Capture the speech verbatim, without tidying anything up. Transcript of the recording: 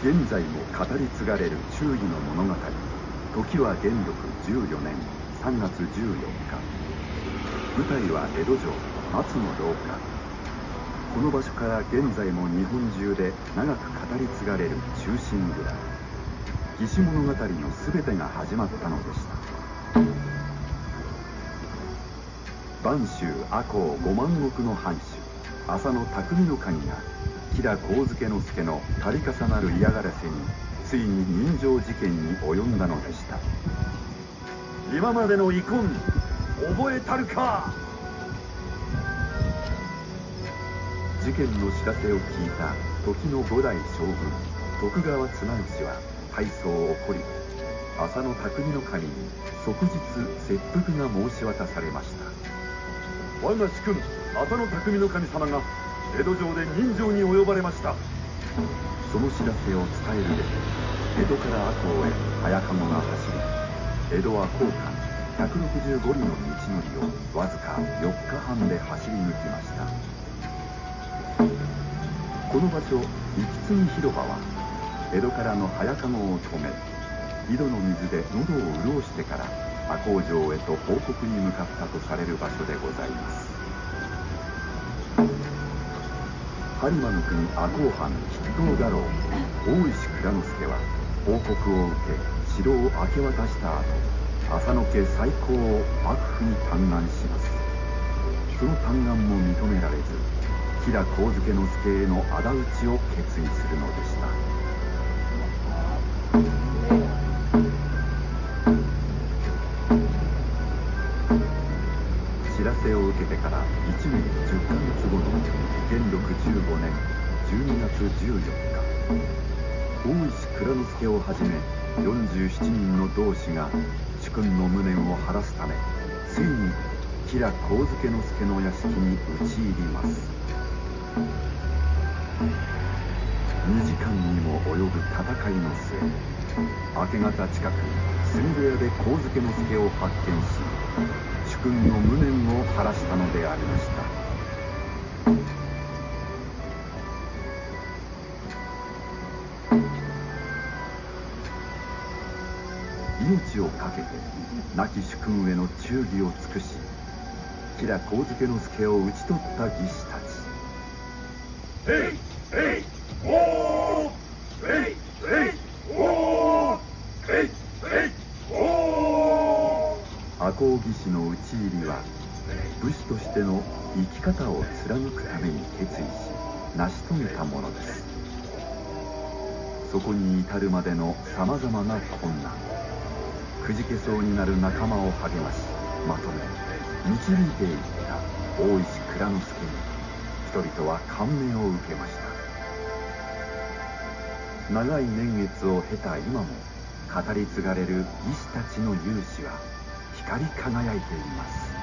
現在も語り継がれる忠義の物語。時は元禄じゅうよねんさんがつじゅうよっか。舞台は江戸城松の廊下。この場所から現在も日本中で長く語り継がれる忠臣蔵。義士物語の全てが始まったのでした。播州赤穂五万石の藩主浅野匠の神が吉良上野之助の度重なる嫌がらせについに人情事件に及んだのでした。今までの遺恨覚えたるか。事件の知らせを聞いた時の五代将軍徳川綱吉は大層怒り、浅野匠の神に即日切腹が申し渡されました。我が主君浅野匠の神様が江戸城で人情に及ばれました。その知らせを伝えるべく江戸から赤穂へ早籠が走り、江戸は高架ひゃくろくじゅうご里の道のりをわずかよっかはんで走り抜きました。この場所息継ぎ広場は江戸からの早籠を止め、井戸の水で喉を潤してから赤穂城へと報告に向かったとされる場所でございます。播磨の国赤穂藩筆頭家老大石内蔵助は報告を受け城を明け渡した後、浅野家再興を幕府に嘆願します。その嘆願も認められず、吉良上野之助への仇討ちを決意するのでした。知らせを受けてからいちねんじゅっかげつごの元禄じゅうごねんじゅうにがつじゅうよっか、大石内蔵助をはじめよんじゅうななにんの同志が主君の無念を晴らすため、ついに吉良上野之助の屋敷に討ち入ります。にじかんにも及ぶ戦いの末、明け方近く炭部屋で上野之助を発見し、主君の無念を晴らしたのでありました。命を懸けて亡き主君への忠義を尽くし、吉良上野之助を討ち取った義士たち。えいえいおーえいえいおーえいえいおー。赤穂義士の討ち入りは武士としての生き方を貫くために決意し成し遂げたものです。そこに至るまでのさまざまな困難、くじけそうになる仲間を励ましまとめ導いていった大石内蔵助に人々は感銘を受けました。長い年月を経た今も語り継がれる義士たちの勇姿は光り輝いています。